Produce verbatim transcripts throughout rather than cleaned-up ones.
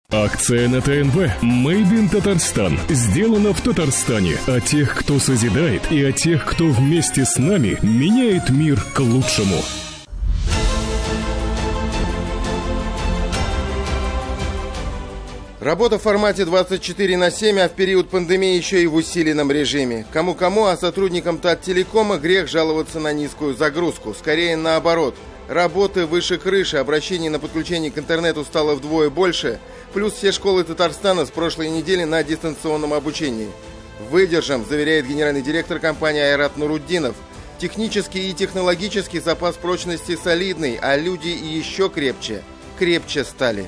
Акция на ТНВ «Made in Татарстан». Сделано в Татарстане. О тех, кто созидает, и о тех, кто вместе с нами меняет мир к лучшему. Работа в формате двадцать четыре на семь, а в период пандемии еще и в усиленном режиме. Кому-кому, а сотрудникам Таттелекома грех жаловаться на низкую загрузку. Скорее наоборот. Работы выше крыши, обращений на подключение к интернету стало вдвое больше, плюс все школы Татарстана с прошлой недели на дистанционном обучении. Выдержим, заверяет генеральный директор компании Айрат Нуруддинов. Технический и технологический запас прочности солидный, а люди и еще крепче, крепче стали.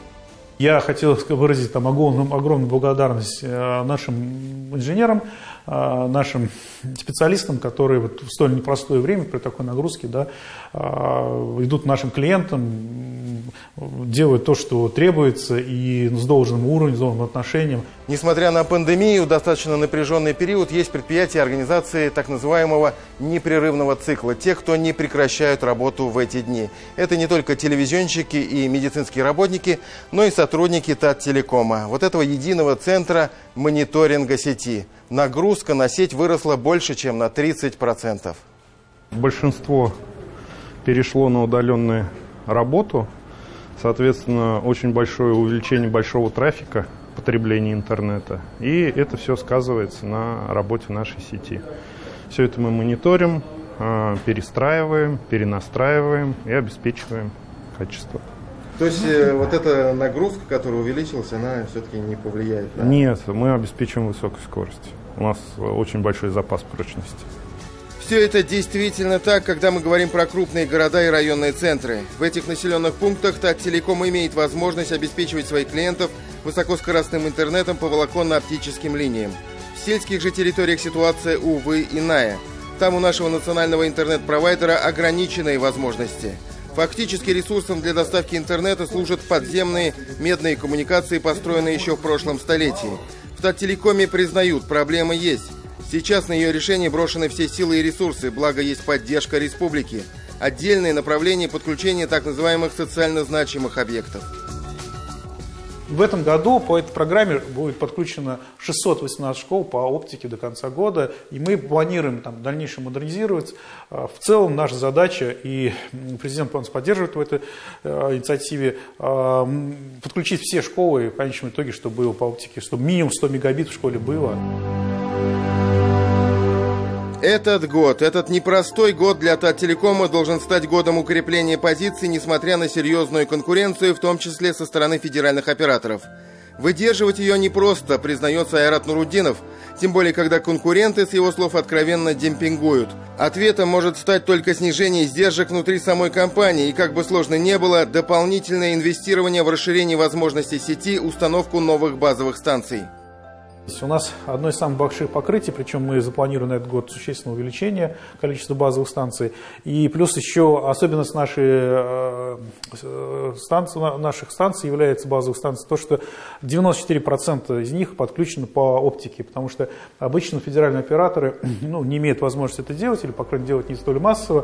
Я хотел выразить там огромную, огромную благодарность нашим инженерам, нашим специалистам, которые вот в столь непростое время, при такой нагрузке, да, идут нашим клиентам, делают то, что требуется, и с должным уровнем, с должным отношением. Несмотря на пандемию, достаточно напряженный период, есть предприятия и организации так называемого непрерывного цикла, тех, кто не прекращают работу в эти дни. Это не только телевизионщики и медицинские работники, но и сотрудники Таттелекома, вот этого единого центра мониторинга сети. Нагрузка на сеть выросла больше, чем на тридцать процентов. Большинство перешло на удаленную работу, соответственно, очень большое увеличение большого трафика, потребления интернета, и это все сказывается на работе нашей сети. Все это мы мониторим, перестраиваем, перенастраиваем и обеспечиваем качество. То есть э, вот эта нагрузка, которая увеличилась, она все-таки не повлияет? Да? Нет, мы обеспечиваем высокую скорость. У нас очень большой запас прочности. Все это действительно так, когда мы говорим про крупные города и районные центры. В этих населенных пунктах Таттелеком имеет возможность обеспечивать своих клиентов высокоскоростным интернетом по волоконно-оптическим линиям. В сельских же территориях ситуация, увы, иная. Там у нашего национального интернет-провайдера ограниченные возможности. Фактически ресурсом для доставки интернета служат подземные медные коммуникации, построенные еще в прошлом столетии. В Таттелекоме признают, проблема есть. Сейчас на ее решение брошены все силы и ресурсы, благо есть поддержка республики. Отдельное направление подключения так называемых социально значимых объектов. В этом году по этой программе будет подключено шестьсот восемнадцать школ по оптике до конца года, и мы планируем там в дальнейшем модернизировать. В целом наша задача, и президент нас поддерживает в этой инициативе, подключить все школы в конечном итоге, чтобы было по оптике, чтобы минимум сто мегабит в школе было. Этот год, этот непростой год для Таттелекома должен стать годом укрепления позиций, несмотря на серьезную конкуренцию, в том числе со стороны федеральных операторов. Выдерживать ее непросто, признается Айрат Нуруддинов, тем более, когда конкуренты, с его слов, откровенно демпингуют. Ответом может стать только снижение издержек внутри самой компании и, как бы сложно не было, дополнительное инвестирование в расширение возможностей сети, установку новых базовых станций. У нас одно из самых больших покрытий, причем мы запланировали на этот год существенное увеличение количества базовых станций. И плюс еще особенность нашей, станции, наших станций является базовых станций, то, что девяносто четыре процента из них подключены по оптике, потому что обычно федеральные операторы ну, не имеют возможности это делать, или, по крайней мере, делать не столь массово.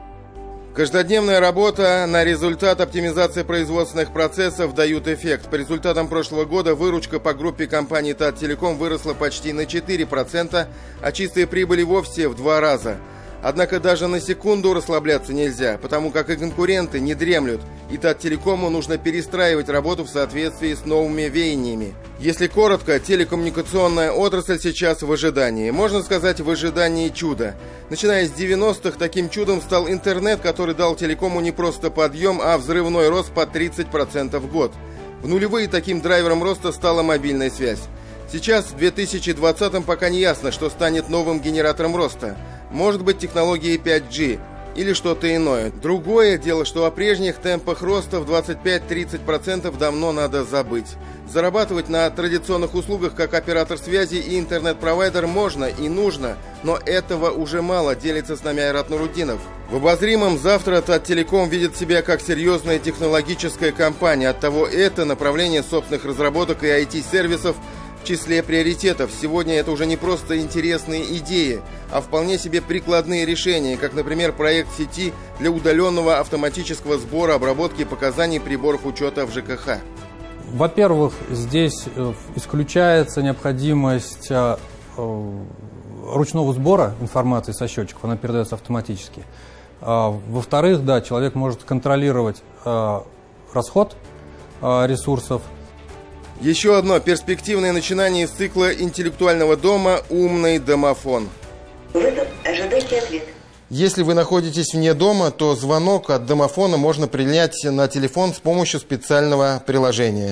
Каждодневная работа на результат оптимизации производственных процессов дают эффект. По результатам прошлого года выручка по группе компаний Таттелеком выросла почти на четыре процента, а чистые прибыли вовсе в два раза. Однако даже на секунду расслабляться нельзя, потому как и конкуренты не дремлют, и Таттелекому нужно перестраивать работу в соответствии с новыми веяниями. Если коротко, телекоммуникационная отрасль сейчас в ожидании. Можно сказать, в ожидании чуда. Начиная с девяностых, таким чудом стал интернет, который дал телекому не просто подъем, а взрывной рост по тридцать процентов в год. В нулевые таким драйвером роста стала мобильная связь. Сейчас, в две тысячи двадцатом, пока не ясно, что станет новым генератором роста. Может быть, технологии пять джи или что-то иное. Другое дело, что о прежних темпах роста в двадцать пять - тридцать процентов давно надо забыть. Зарабатывать на традиционных услугах как оператор связи и интернет-провайдер можно и нужно, но этого уже мало, делится с нами Айрат Нуруддинов. В обозримом завтра Таттелеком видит себя как серьезная технологическая компания, оттого это направление собственных разработок и ай ти-сервисов в числе приоритетов. Сегодня это уже не просто интересные идеи, а вполне себе прикладные решения, как, например, проект сети для удаленного автоматического сбора обработки показаний приборов учета в ЖКХ. Во-первых, здесь исключается необходимость ручного сбора информации со счетчиков, она передается автоматически. Во-вторых, да, человек может контролировать расход ресурсов. Еще одно перспективное начинание из цикла интеллектуального дома «Умный домофон». Вызов, ожидайте ответ. Если вы находитесь вне дома, то звонок от домофона можно принять на телефон с помощью специального приложения.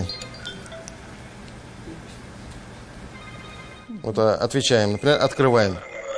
Вот отвечаем, например, открываем.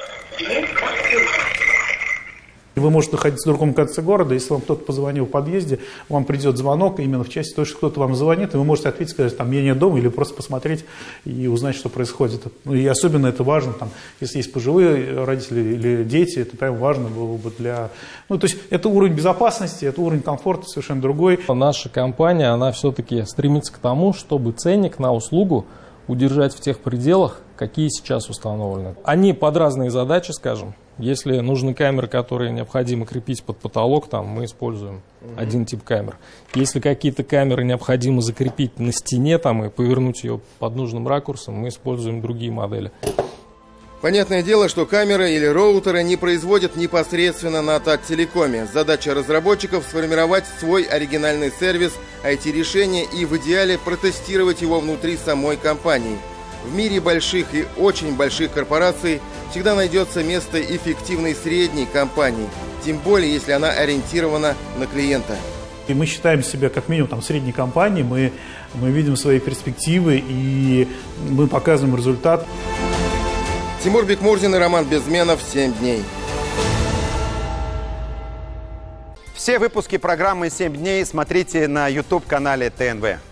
Вы можете находиться в другом конце города, если вам кто-то позвонил в подъезде, вам придет звонок именно в части того, что кто-то вам звонит, и вы можете ответить, сказать, там, меня нет дома, или просто посмотреть и узнать, что происходит. Ну, и особенно это важно, там, если есть пожилые родители или дети, это прям важно было бы для... Ну, то есть это уровень безопасности, это уровень комфорта совершенно другой. Наша компания, она все-таки стремится к тому, чтобы ценник на услугу удержать в тех пределах, какие сейчас установлены. Они под разные задачи, скажем. Если нужны камеры, которые необходимо крепить под потолок, там мы используем mm-hmm. один тип камер. Если какие-то камеры необходимо закрепить на стене там, и повернуть ее под нужным ракурсом, мы используем другие модели. Понятное дело, что камеры или роутеры не производят непосредственно на Таттелекоме. Задача разработчиков – сформировать свой оригинальный сервис ай ти-решения и в идеале протестировать его внутри самой компании. В мире больших и очень больших корпораций всегда найдется место эффективной средней компании, тем более если она ориентирована на клиента. И мы считаем себя как минимум там, средней компанией, мы, мы видим свои перспективы и мы показываем результат. Тимур Бекмурзин и Роман Безменов. семь дней. Все выпуски программы «семь дней» смотрите на ютуб-канале ТНВ.